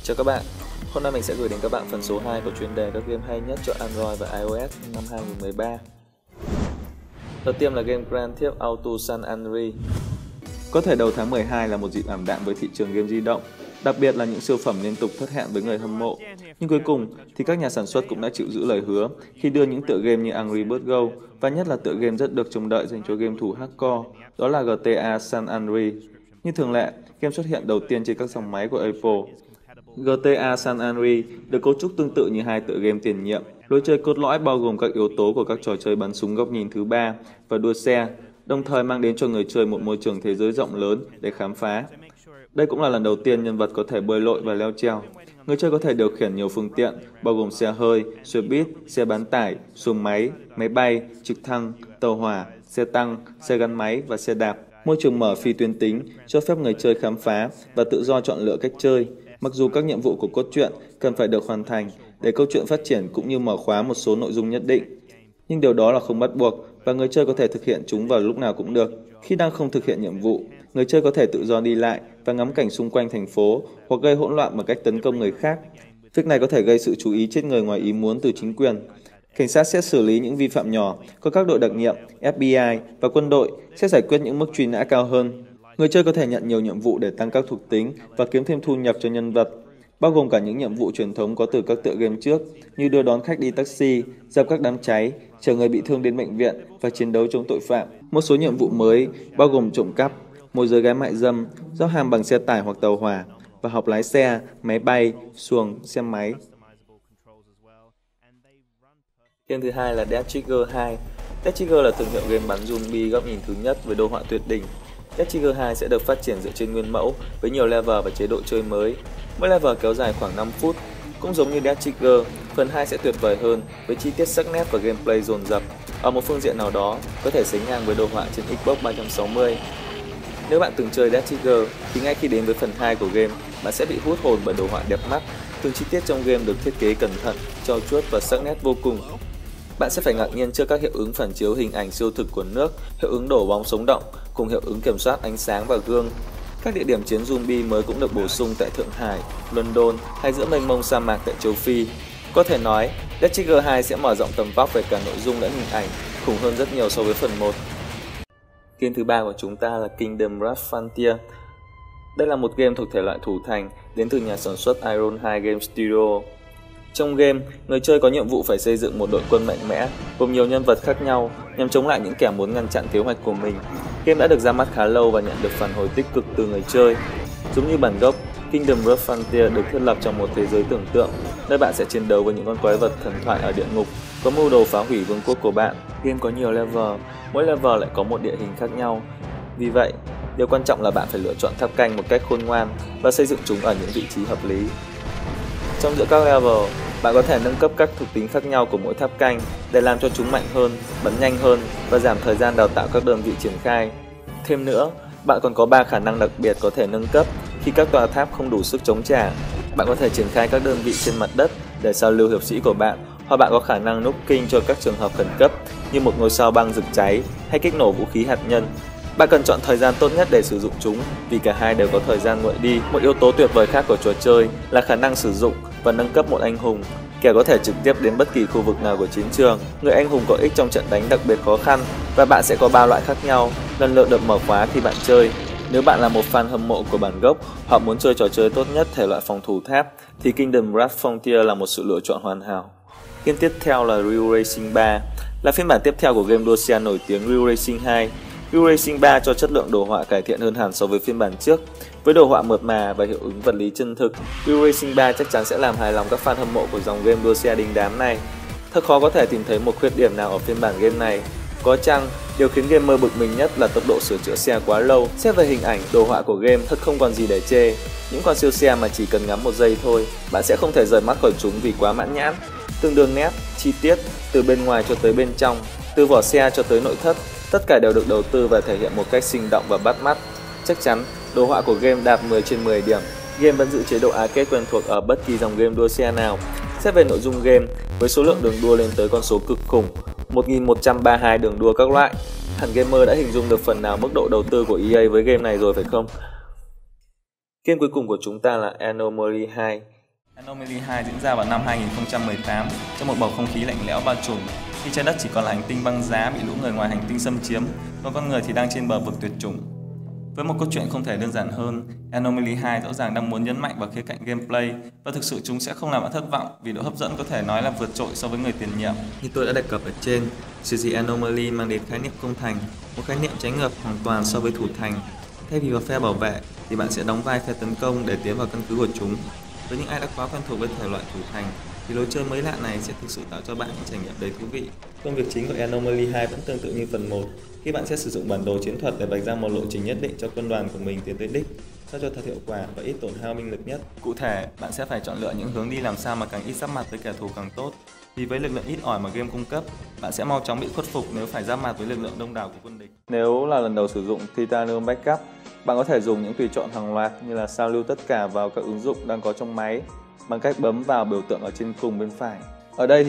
Chào các bạn, hôm nay mình sẽ gửi đến các bạn phần số 2 của chuyên đề các game hay nhất cho Android và iOS năm 2013. Đầu tiên là game Grand Theft Auto San Andreas. Có thể đầu tháng 12 là một dịp ảm đạm với thị trường game di động, đặc biệt là những siêu phẩm liên tục thất hẹn với người hâm mộ. Nhưng cuối cùng thì các nhà sản xuất cũng đã chịu giữ lời hứa khi đưa những tựa game như Angry Birds Go và nhất là tựa game rất được trông đợi dành cho game thủ hardcore, đó là GTA San Andreas. Như thường lệ, game xuất hiện đầu tiên trên các dòng máy của Apple. GTA San Andreas được cấu trúc tương tự như hai tựa game tiền nhiệm. Lối chơi cốt lõi bao gồm các yếu tố của các trò chơi bắn súng góc nhìn thứ ba và đua xe, đồng thời mang đến cho người chơi một môi trường thế giới rộng lớn để khám phá. Đây cũng là lần đầu tiên nhân vật có thể bơi lội và leo trèo. Người chơi có thể điều khiển nhiều phương tiện, bao gồm xe hơi, xe buýt, xe bán tải, xuồng máy, máy bay, trực thăng, tàu hỏa, xe tăng, xe gắn máy và xe đạp. Môi trường mở phi tuyến tính cho phép người chơi khám phá và tự do chọn lựa cách chơi. Mặc dù các nhiệm vụ của cốt truyện cần phải được hoàn thành để câu chuyện phát triển cũng như mở khóa một số nội dung nhất định, nhưng điều đó là không bắt buộc và người chơi có thể thực hiện chúng vào lúc nào cũng được. Khi đang không thực hiện nhiệm vụ, người chơi có thể tự do đi lại và ngắm cảnh xung quanh thành phố hoặc gây hỗn loạn bằng cách tấn công người khác. Việc này có thể gây sự chú ý chết người ngoài ý muốn từ chính quyền. Cảnh sát sẽ xử lý những vi phạm nhỏ, còn các đội đặc nhiệm, FBI và quân đội sẽ giải quyết những mức truy nã cao hơn. Người chơi có thể nhận nhiều nhiệm vụ để tăng các thuộc tính và kiếm thêm thu nhập cho nhân vật, bao gồm cả những nhiệm vụ truyền thống có từ các tựa game trước như đưa đón khách đi taxi, dập các đám cháy, chở người bị thương đến bệnh viện và chiến đấu chống tội phạm. Một số nhiệm vụ mới bao gồm trộm cắp, môi giới gái mại dâm, giao hàng bằng xe tải hoặc tàu hỏa và học lái xe, máy bay, xuồng, xe máy. Game thứ hai là Death Trigger 2. Death Trigger là thương hiệu game bắn zombie góc nhìn thứ nhất với đồ họa tuyệt đỉnh. Death Trigger 2 sẽ được phát triển dựa trên nguyên mẫu với nhiều level và chế độ chơi mới. Mỗi level kéo dài khoảng 5 phút. Cũng giống như Death Trigger, phần 2 sẽ tuyệt vời hơn với chi tiết sắc nét và gameplay dồn dập. Ở một phương diện nào đó, có thể sánh ngang với đồ họa trên Xbox 360. Nếu bạn từng chơi Death Trigger thì ngay khi đến với phần 2 của game, bạn sẽ bị hút hồn bởi đồ họa đẹp mắt. Từng chi tiết trong game được thiết kế cẩn thận, trau chuốt và sắc nét vô cùng. Bạn sẽ phải ngạc nhiên trước các hiệu ứng phản chiếu hình ảnh siêu thực của nước, hiệu ứng đổ bóng sống động, cùng hiệu ứng kiểm soát ánh sáng và gương. Các địa điểm chiến zombie mới cũng được bổ sung tại Thượng Hải, London hay giữa mênh mông sa mạc tại châu Phi. Có thể nói, Death Trigger 2 sẽ mở rộng tầm vóc về cả nội dung lẫn hình ảnh, khủng hơn rất nhiều so với phần 1. Game thứ ba của chúng ta là Kingdom Rush Frontier. Đây là một game thuộc thể loại thủ thành đến từ nhà sản xuất Iron 2 Game Studio. Trong game, người chơi có nhiệm vụ phải xây dựng một đội quân mạnh mẽ, gồm nhiều nhân vật khác nhau nhằm chống lại những kẻ muốn ngăn chặn kế hoạch của mình. Game đã được ra mắt khá lâu và nhận được phản hồi tích cực từ người chơi. Giống như bản gốc, Kingdom Rush Frontier được thiết lập trong một thế giới tưởng tượng, nơi bạn sẽ chiến đấu với những con quái vật thần thoại ở địa ngục, có mưu đồ phá hủy vương quốc của bạn. Game có nhiều level, mỗi level lại có một địa hình khác nhau. Vì vậy, điều quan trọng là bạn phải lựa chọn tháp canh một cách khôn ngoan và xây dựng chúng ở những vị trí hợp lý. Trong giữa các level, bạn có thể nâng cấp các thuộc tính khác nhau của mỗi tháp canh để làm cho chúng mạnh hơn, bắn nhanh hơn và giảm thời gian đào tạo các đơn vị triển khai. Thêm nữa, bạn còn có 3 khả năng đặc biệt có thể nâng cấp khi các tòa tháp không đủ sức chống trả. Bạn có thể triển khai các đơn vị trên mặt đất để sao lưu hiệp sĩ của bạn, hoặc bạn có khả năng núp kinh cho các trường hợp khẩn cấp như một ngôi sao băng rực cháy hay kích nổ vũ khí hạt nhân. Bạn cần chọn thời gian tốt nhất để sử dụng chúng vì cả hai đều có thời gian nguội đi. Một yếu tố tuyệt vời khác của trò chơi là khả năng sử dụng và nâng cấp một anh hùng. Kẻ có thể trực tiếp đến bất kỳ khu vực nào của chiến trường. Người anh hùng có ích trong trận đánh đặc biệt khó khăn và bạn sẽ có 3 loại khác nhau, lần lượt được mở khóa khi bạn chơi. Nếu bạn là một fan hâm mộ của bản gốc hoặc muốn chơi trò chơi tốt nhất thể loại phòng thủ tháp thì Kingdom Rush Frontier là một sự lựa chọn hoàn hảo. Game tiếp theo là Rio Racing 3, là phiên bản tiếp theo của game đua xe nổi tiếng Rio Racing 2. Rio Racing 3 cho chất lượng đồ họa cải thiện hơn hẳn so với phiên bản trước. Với đồ họa mượt mà và hiệu ứng vật lý chân thực, Rio Racing 3 chắc chắn sẽ làm hài lòng các fan hâm mộ của dòng game đua xe đình đám này. Thật khó có thể tìm thấy một khuyết điểm nào ở phiên bản game này. Có chăng, điều khiến gamer bực mình nhất là tốc độ sửa chữa xe quá lâu. Xét về hình ảnh, đồ họa của game thật không còn gì để chê. Những con siêu xe mà chỉ cần ngắm một giây thôi, bạn sẽ không thể rời mắt khỏi chúng vì quá mãn nhãn. Từng đường nét, chi tiết, từ bên ngoài cho tới bên trong, từ vỏ xe cho tới nội thất, tất cả đều được đầu tư và thể hiện một cách sinh động và bắt mắt. Chắc chắn, đồ họa của game đạt 10 trên 10 điểm. Game vẫn giữ chế độ arcade quen thuộc ở bất kỳ dòng game đua xe nào. Xét về nội dung game, với số lượng đường đua lên tới con số cực khủng, 1132 đường đua các loại, hẳn gamer đã hình dung được phần nào mức độ đầu tư của EA với game này rồi phải không? Game cuối cùng của chúng ta là Anomaly 2. Anomaly 2 diễn ra vào năm 2018 trong một bầu không khí lạnh lẽo bao trùm, khi trái đất chỉ còn là hành tinh băng giá bị lũ người ngoài hành tinh xâm chiếm, còn con người thì đang trên bờ vực tuyệt chủng. Với một câu chuyện không thể đơn giản hơn, Anomaly 2 rõ ràng đang muốn nhấn mạnh vào khía cạnh gameplay và thực sự chúng sẽ không làm bạn thất vọng vì độ hấp dẫn có thể nói là vượt trội so với người tiền nhiệm. Như tôi đã đề cập ở trên, series Anomaly mang đến khái niệm công thành, một khái niệm trái ngược hoàn toàn so với thủ thành. Thay vì vào phe bảo vệ thì bạn sẽ đóng vai phe tấn công để tiến vào căn cứ của chúng. Với những ai đã quá quen thuộc với thể loại thủ thành thì lối chơi mới lạ này sẽ thực sự tạo cho bạn những trải nghiệm đầy thú vị. Công việc chính của Anomaly 2 vẫn tương tự như phần 1, khi bạn sẽ sử dụng bản đồ chiến thuật để vạch ra một lộ trình nhất định cho quân đoàn của mình tiến tới đích, sao cho thật hiệu quả và ít tổn hao binh lực nhất. Cụ thể, bạn sẽ phải chọn lựa những hướng đi làm sao mà càng ít giáp mặt với kẻ thù càng tốt. Vì với lực lượng ít ỏi mà game cung cấp, bạn sẽ mau chóng bị khuất phục nếu phải giáp mặt với lực lượng đông đảo của quân địch. Nếu là lần đầu sử dụng Titanium Backup, bạn có thể dùng những tùy chọn hàng loạt như là sao lưu tất cả vào các ứng dụng đang có trong máy bằng cách bấm vào biểu tượng ở trên cùng bên phải. Ở đây